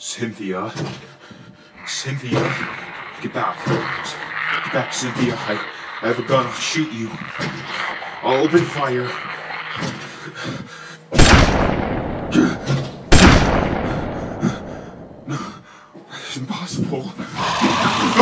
Cynthia. Cynthia. Get back. Get back, Cynthia. I have a gun. I'll shoot you. I'll open fire. No. It's impossible.